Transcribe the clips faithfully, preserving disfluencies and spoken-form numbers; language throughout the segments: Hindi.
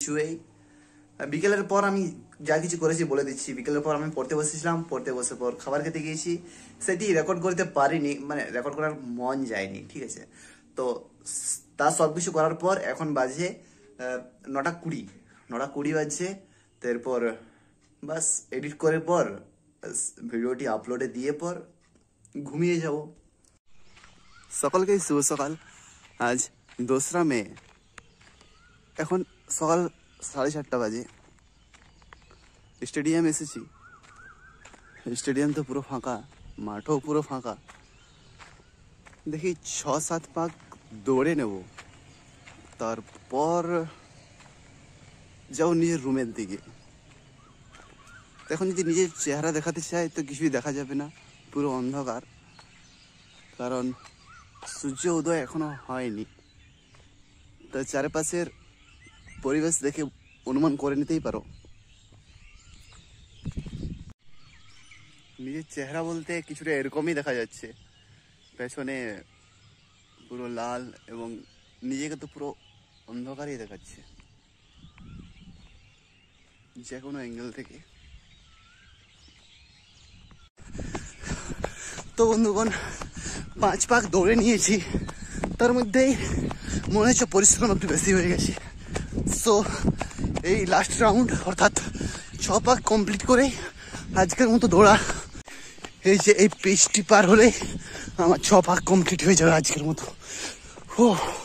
কিছুই। বিকেলের পর আমি যা কিছু করেছি বলে দিচ্ছি। বিকেলের পর আমি পড়তে বসেছিলাম, পড়তে বসে পর খাবার খেতে গিয়েছি, সেটি রেকর্ড করতে পারিনি, মানে রেকর্ড করার মন যায়নি, ঠিক আছে। তো তার সব কিছু করার পর এখন বাজে নটা কুড়ি নটা কুড়ি বাজছে। তারপর বাস এডিট করে পর ভিডিওটি আপলোডে দিয়ে পর ঘুমিয়ে যাব। সকালকে শুভ সকাল। আজ দোসরা মে, এখন সকাল সাড়ে চারটা বাজে। স্টেডিয়াম এসেছি। স্টেডিয়াম তো পুরো ফাঁকা, মাঠও পুরো ফাঁকা। দেখি ছ সাত পাক দৌড়ে নেব, তারপর যাও নিজের রুমের দিকে। এখন যদি নিজের চেহারা দেখাতে চাই তো কিছুই দেখা যাবে না, পুরো অন্ধকার, কারণ সূর্য উদয় এখনো হয়নি। তো চারপাশের পরিবেশ দেখে অনুমান করে নিতেই পারো। নিজের চেহারা বলতে কিছুটা এরকমই দেখা যাচ্ছে, পেছনে পুরো লাল এবং নিজেকে তো পুরো অন্ধকারই দেখাচ্ছে যে কোনো অ্যাঙ্গেল থেকে। তো বন্ধুগণ, পাঁচ পাক দৌড়ে নিয়েছি, তার মধ্যেই মনে হচ্ছে পরিশ্রম একটু বেশি হয়ে গেছে। সো এই লাস্ট রাউন্ড অর্থাৎ ছ পাক কমপ্লিট করে আজকের মতো দৌড়া, এই যে এই পিচটি পার হলে আমার ছ পাক কমপ্লিট হয়ে যাবে আজকের মতো। ও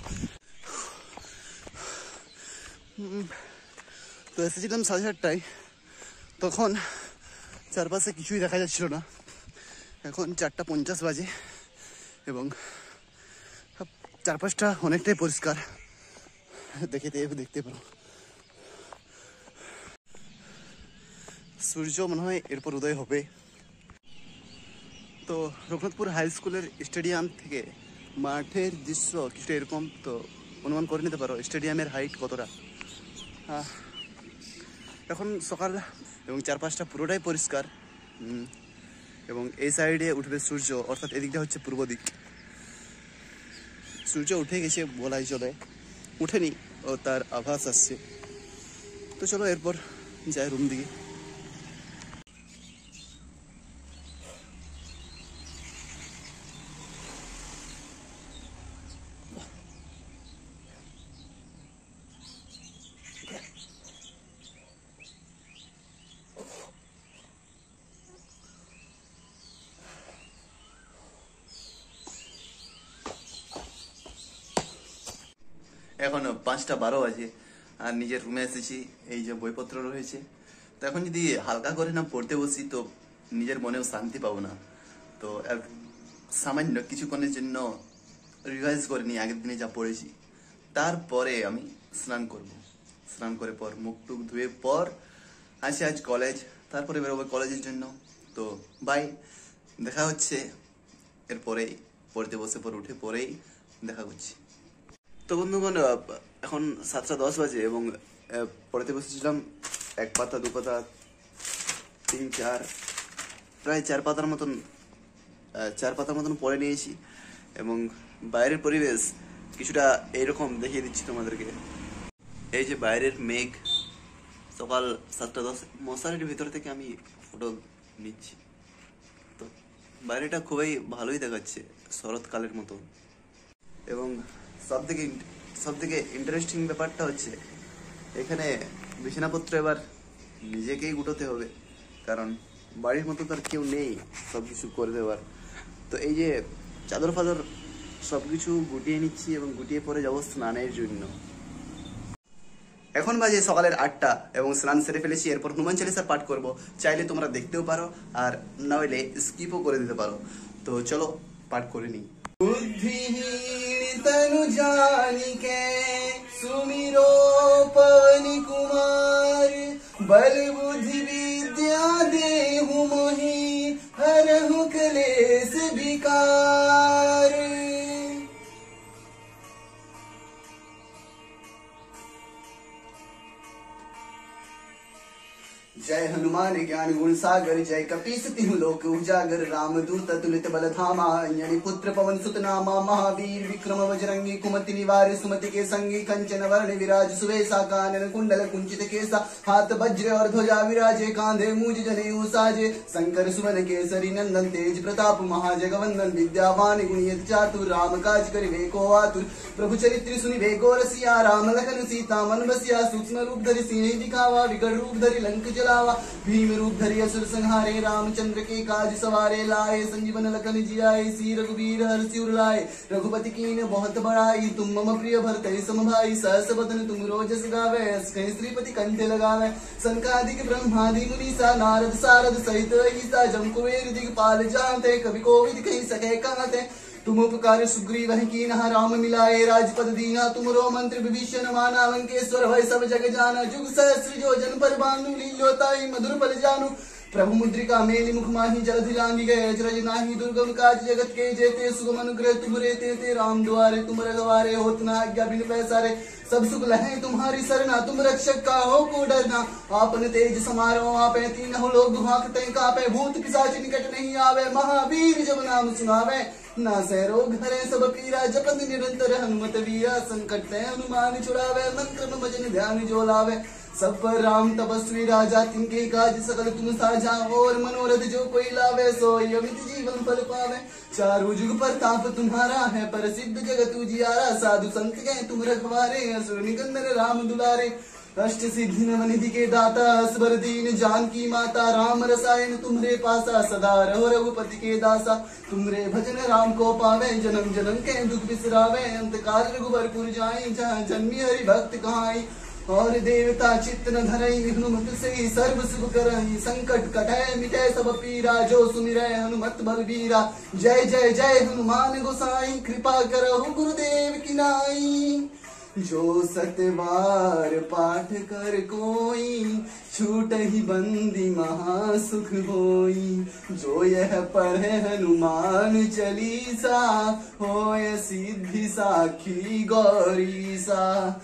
তো এসেছিলাম সাড়ে চারটায়, তখন চারপাশে কিছুই দেখা যাচ্ছিল না। এখন চারটা পঞ্চাশ বাজে এবং চারপাশটা অনেকটাই পরিষ্কার, দেখে দেখতে পারো। সূর্য মনে হয় এরপর উদয় হবে। তো রঘুনাথপুর হাই স্কুলের স্টেডিয়াম থেকে মাঠের দৃশ্য কিছুটা এরকম, তো অনুমান করে নিতে পারো স্টেডিয়ামের হাইট কতটা। এখন সকাল এবং চারপাশটা পুরোটাই পরিষ্কার, এবং এই সাইডে উঠবে সূর্য, অর্থাৎ এদিকটা হচ্ছে পূর্ব দিক। সূর্য উঠে গেছে বলাই চলে, উঠেনি ও তার আভাস আসছে। তো চলো এরপর যাই রুম দিকে। এখন পাঁচটা বারো বাজে আর নিজের রুমে এসেছি। এই যে বইপত্র রয়েছে, তো এখন যদি হালকা করে না পড়তে বসি তো নিজের মনেও শান্তি পাবো না। তো সামান্য কিছুক্ষণের জন্য রিভাইজ করে নিই আগের দিনে যা পড়েছি, তারপরে আমি স্নান করব। স্নান করে পর মুখ টুক ধুয়ে পর আছে আজ কলেজ, তারপরে বেরোবো কলেজের জন্য। তো বাই, দেখা হচ্ছে এরপরেই, পড়তে বসে পর উঠে পরেই দেখা করছি। তো বন্ধুগণ, এখন সাতটা দশ বাজে এবং পড়তে বসেছিলাম এক পাতা দু পাতা তিন চার প্রায় চার পাতার মতন চার পাতার মতন পড়ে নিয়েছি। এবং বাইরের পরিবেশ কিছুটা এইরকম দেখিয়ে দিচ্ছি তোমাদেরকে। এই যে বাইরের মেঘ, সকাল সাতটা দশ, মশারির ভিতর থেকে আমি ফটো নিচ্ছি। তো বাইরেটা খুবই ভালোই দেখাচ্ছে, শরৎকালের মতো। এবং সব থেকে সব থেকে ইন্টারেস্টিং ব্যাপারটা হচ্ছে এখানে বিছানাপত্র এবার নিজেকেই গুটোতে হবে, কারণ বাড়ির মতো তার কেউ নেই সব কিছু করে দেওয়ার। তো এই যে চাদর ফাদর সব কিছু গুটিয়ে নিচ্ছি এবং গুটিয়ে পরে যাবো স্নানের জন্য। এখন বাজে সকালের আটটা এবং স্নান সেরে ফেলেছি। এরপর হনুমান চালিসা পাঠ করব। চাইলে তোমরা দেখতেও পারো আর নইলে স্কিপও করে দিতে পারো। তো চলো পাঠ করে নিই। बुद्धिहीन तनु जानिके सुमिरो पवनि कुमार, बल बुद्धि विद्या देहु मोहि, हरहु क्लेश विकार। जय हनुमान ज्ञान गुण सागर, जय कपीस तिहु लोक उजागर, राम दूत तुलित बल धामा, अंजनी पुत्र पवन सुत नामा, महावीर विक्रम बजरंगी, कुमति निवार सुमति के संगी, कंचन वर्ण विराज सुवेशा, कानन कुंडल कुंचित केसा, हाथ वज्र और ध्वजा विराजे, कांधे मूज जनेऊ साजे, शंकर सुवन केसरी नंदन, तेज प्रताप महाजगवंदन, विद्यावान गुणियत चातुर, राम काज करिबे को आतुर, प्रभु चरित्र सुनिबे को रसिया, राम लखन सीता मन बसिया, सूक्ष्म रूप धरि सिंह दिखावा, विकट रूप धरि लंक जलावा, भीम रूप धरि असुर संहारे, रामचंद्र के काज सवारे, लाए संजीवन लखन जियाए, सी रघुबीर हर्षि उर लाए, रघुपति कीन बहुत बड़ाई, तुम मम प्रिय भरतहि सम भाई, सहस बदन तुम रोजस गावे, अस्कहि श्रीपति कंठे लगावे, सनकादिक ब्रह्मादि मुनीसा, नारद सारद सहित ईसा, जम कुबेर दिगपाल जानते, कवि कोविद कहि सके कहते, तुम उपकार सुग्रीव कीन्हा, राम मिलाए राजपद दीना, तुमरो मंत्र विभीषण माना, लंकेश्वर भय सब जग जाना, जुग सहस्र जो जन पर बानु, लील्योताई मधुर फल जानु, प्रभु मुद्रिका मेलि मुख माही, जलधि लांघि गए अचरज नाही, दुर्गम काज जगत के जेते, सुगम अनुग्रह तुमरे तेते, राम द्वारे तुम रघवारे, होत न आज्ञा बिनु पैसारे, सब सुख लहे तुम्हारी सरना, तुम रक्षक का हो को डरना, आपन तेज समारो आपे, तीनों लोग भांकते कापे, भूत पिशाच निकट नहीं आवे, महावीर जब नाम सुनावे, नासै रोग हरे सब पीरा, जपत निरंतर हनुमत वीरा, संकट ते हनुमान छुड़ावे, मन क्रम भजन ध्यान जो लावे, सब पर राम तपस्वी राजा, तिनके काज सकल तुम साझा, और मनोरथ जो कोई लावे, सोई अमित जीवन फल पावे, चारों जुग प्रताप तुम्हारा है, प्रसिद्ध जगत उजियारा, साधु संत के तुम रखवारे, असुर निकंदन राम दुलारे, अष्ट सिद्धि नवनिधि के दाता, असबर दीन जानकी माता, राम रसायन तुम्हारे पासा, सदा रहो रघुपति के दासा, तुमरे भजन राम को पावे, जन्म जन्म के दुख बिसरावे, अंत काल रघुबरपुर जाई, जहाँ जन्मी हरि भक्त कहाई, और देवता चित्त न धरई, विष्णु मत से सर्व सुख करई, संकट कटै मिटै सब पीरा, जो सुमिरै हनुमत बलबीरा, जय जय जय हनुमान गोसाई, कृपा करहु गुरुदेव की नाई, जो सतबार पाठ कर कोई, छूट ही बंदी महासुख होई, जो यह पढ़े हनुमान चालीसा, होय सिद्धि साखी गौरीसा,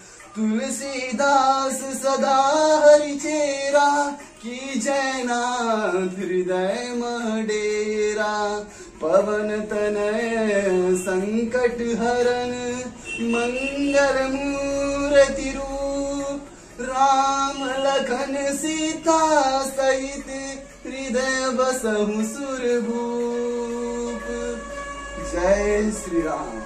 तुलसीदास सदा हरि चेरा, की जयनाथ हृदय मडेरा, पवन तनय संकट हरन, मंगल मूर्ति रूप, राम लखन सीता सहित, हृदय बसहु सुरभूप, जय श्री राम।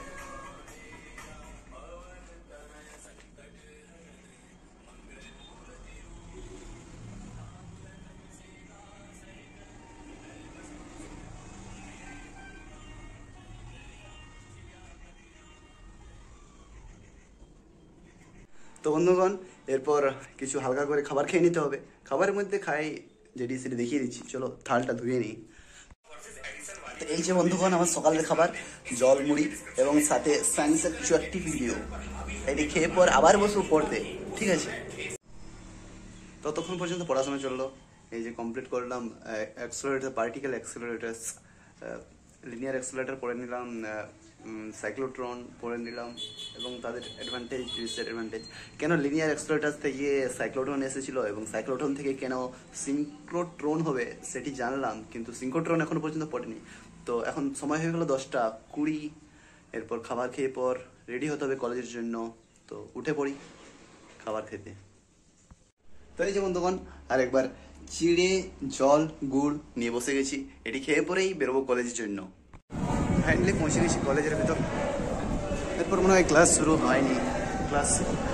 তো বন্ধুগণ, এরপর কিছু হালকা করে খাবার খেয়ে নিতে হবে। খাবারের মধ্যে খাই যেটি সেটি দেখিয়ে দিচ্ছি, চলো থালটা ধুয়ে নিই। তো এই যে বন্ধুগণ, আমার সকালের খাবার জল মুড়ি এবং সাথে সায়েন্সের কিছু একটি ভিডিও, এটি খেয়ে পর আবার বসবো পড়তে, ঠিক আছে? ততক্ষণ পর্যন্ত পড়াশোনা চললো। এই যে কমপ্লিট করলাম accelerator, particle accelerator, linear accelerator পড়ে নিলাম, সাইক্লোট্রন পড়ে নিলাম এবং তাদের অ্যাডভান্টেজ ডিসঅ্যাডভান্টেজ, কেন লিনিয়ার অ্যাক্সেলারেটর থেকে সাইক্লোট্রন এসেছিল এবং সাইক্লোট্রন থেকে কেন সিঙ্ক্রোট্রন হবে সেটি জানলাম, কিন্তু সিঙ্ক্রোট্রন এখনো পর্যন্ত পড়েনি। তো এখন সময় হয়ে গেল দশটা কুড়ি, এরপর খাবার খেয়ে পর রেডি হতে হবে কলেজের জন্য। তো উঠে পড়ি খাবার খেতে। তো এই যে বন্ধুগণ, আর একবার চিড়ে জল গুড় নিয়ে বসে গেছি, এটি খেয়ে পরেই বেরোবো কলেজের জন্য। ফাইনালি পৌঁছে গেছি কলেজের ভিতর। এরপর মনে হয় ক্লাস শুরু হয়নি, ক্লাস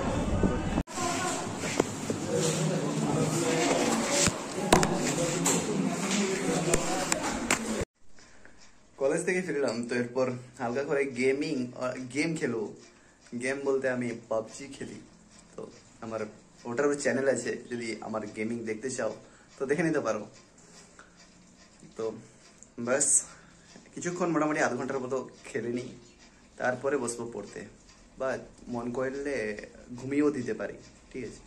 কলেজ থেকে ফিরলাম। তো এরপর হালকা করে গেমিং গেম খেলো। গেম বলতে আমি পাবজি খেলি। তো আমার ওটারও চ্যানেল আছে, যদি আমার গেমিং দেখতে চাও তো দেখে নিতে পারো। তো ব্যাস কিছুক্ষণ মোটামুটি আধ ঘন্টার মতো খেলে নিই, তারপরে বসবো পড়তে, বা মন করলে ঘুমিয়েও দিতে পারি, ঠিক আছে?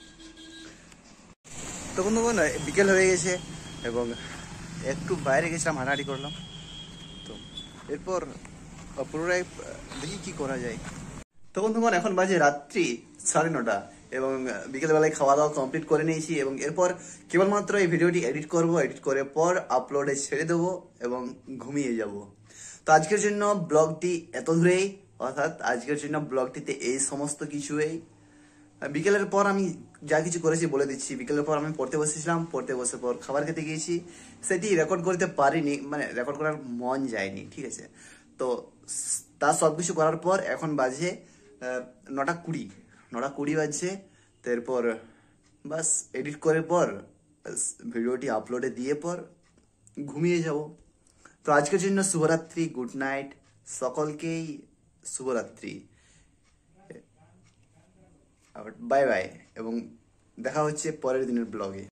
তো বন্ধুগণ, বিকেল হয়ে গেছে এবং একটু বাইরে গেছিলাম, হাঁটাহাঁটি করলাম। তো এরপর পুনরায় দেখি কি করা যায়। তো বন্ধুগণ, এখন বাজে রাত্রি সাড়ে নটা এবং বিকেলবেলায় খাওয়া দাওয়া কমপ্লিট করে নিয়েছি এবং এরপর কেবলমাত্র এই ভিডিওটি এডিট করব, এডিট করে পর আপলোডে ছেড়ে দেবো এবং ঘুমিয়ে যাব। তো আজকের জন্য ব্লগটি এত দূরেই, অর্থাৎ আজকের জন্য ব্লগটিতে এই সমস্ত কিছুই। বিকেলের পর আমি যা কিছু করেছি বলে দিচ্ছি। বিকেলের পর আমি পড়তে বসেছিলাম, পড়তে বসে পর খাবার খেতে গিয়েছি, সেটি রেকর্ড করতে পারিনি, মানে রেকর্ড করার মন যায়নি, ঠিক আছে। তো তার সব কিছু করার পর এখন বাজে নটা কুড়ি নটা কুড়ি বাজছে। তারপর বাস এডিট করার পর ভিডিওটি আপলোডে দিয়ে পর ঘুমিয়ে যাব। তো আজকের জন্য শুভরাত্রি, গুড নাইট, সকলকেই শুভরাত্রি, বাই বাই এবং দেখা হচ্ছে পরের দিনের ব্লগে।